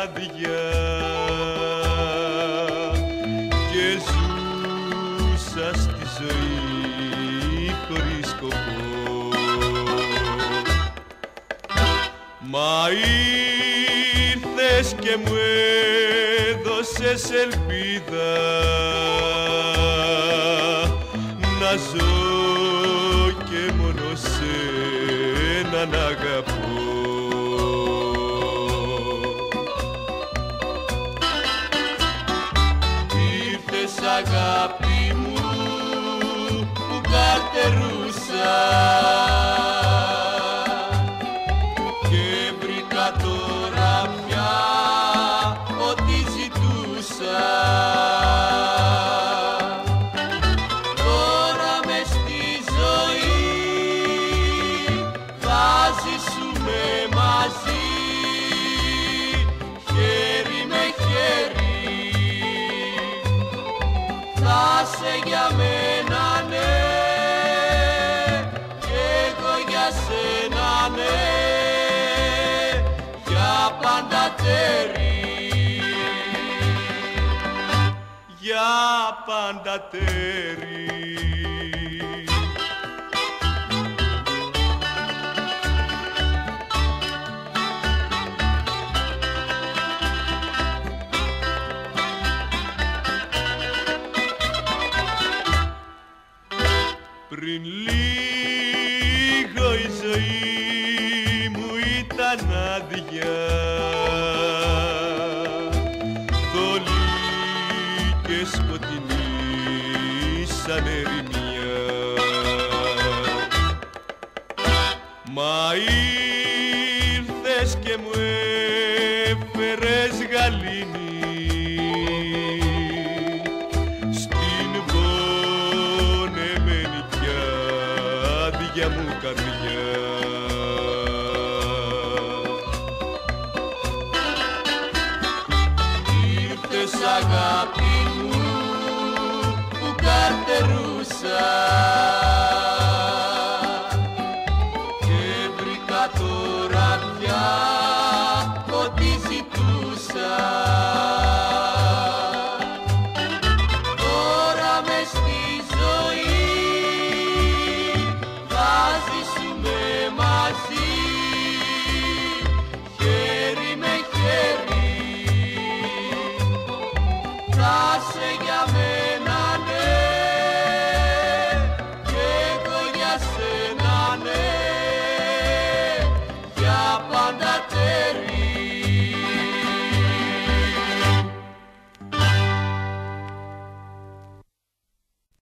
άδεια και ζούσα στη ζωή χωρίς σκοπό. Μα ήρθες και μου έδωσες ελπίδα να ζω και μόνο σένα να αγαπώ. Ήρθες αγάπη μου που καρτερούσα και βρήκα τώρα πια ό,τι ζητούσα. Τώρα μες στη ζωή θα ζήσουμε μαζί χέρι με χέρι. Θα σε για μένα ναι και εγώ για σένα ναι, για πάντα τέρι, για πάντα τέρι. Πριν λίγο η ζωή μου ήταν άδεια, θολή και σκοτεινή σαν ερημιά. Μα ήρθες και μου έφερες γαλήνη για μου καρδιά. Ήρθες αγάπη